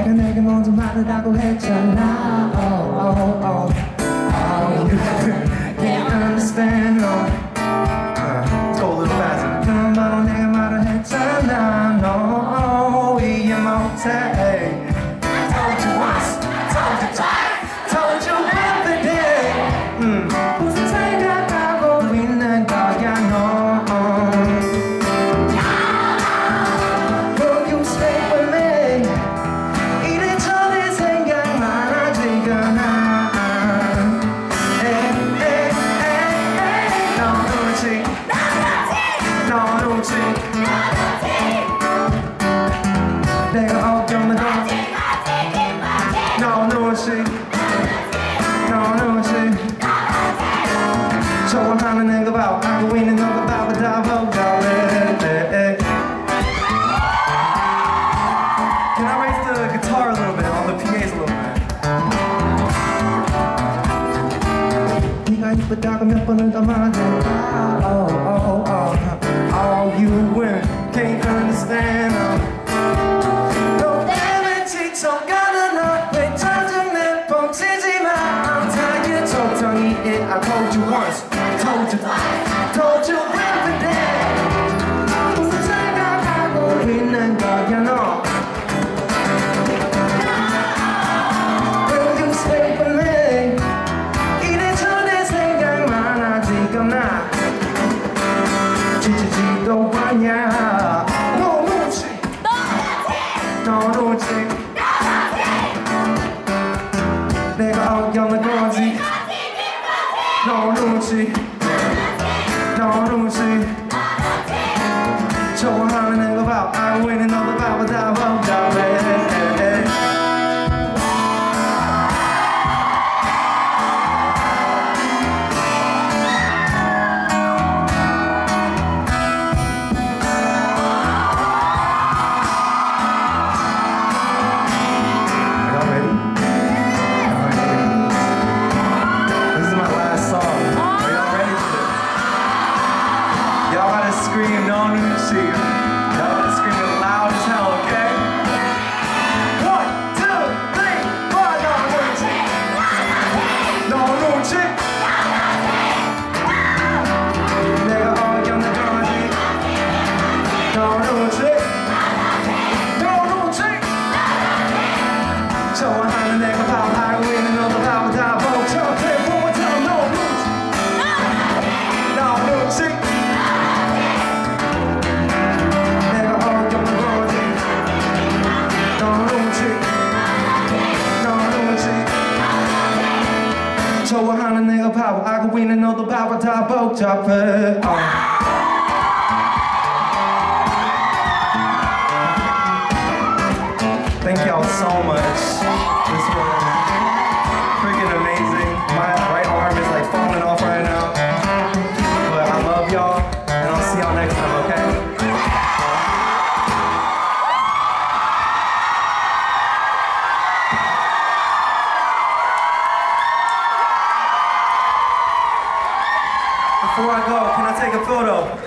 내가 내게 먼저 말하라고 했잖아. Oh, you can't understand. Let's go a little faster. 그럼 바로 내가 말을 했잖아. No, 이해 못해. I told you once, told you twice, told you every day. 무슨 생각하고 있는 거야 너. Will you stay with me? 이래저래 생각 많아지거나. 너눈치 내가 어쩌면 너눈치 좋아하는 내가 바보 알고 있는 너가 바보 다 복잡해. Can I raise the guitar a little bit on the PAs a little bit? 네가 이쁘다고 몇 번을 더 말하잖아. Oh, you win, can't understand. 너 때문에 지쳐가는 너 왜 짜증내 뻥치지 마. I'm tired, 적당히 해. I told you once, told you twice, told you every day. 무슨 생각하고 있는 거야 너. Will you stay with me? 이래저래 생각 많아지거나 지치지도 않냐. 너눈치 내가 어겨는 거지. 너눈치 좋아하는 내가 바보 알고 있는 너도 바보 다 복잡해. Scream No눈치. Y'all gotta scream it loud as hell, okay? 1, 2, 3, 4. 너눈치 내가 어겨는 거지. 너눈치 좋아하는 내가 바보 알고 있는 너도 바보 다 복잡해. One more time. 너눈치 좋아하는 내가 바보 알고 있는 너도 바보 다 복잡해. Thank y'all so much. This was freaking amazing. My right arm is like falling off right now. But I love y'all and I'll see y'all next time, okay? Before I go, can I take a photo?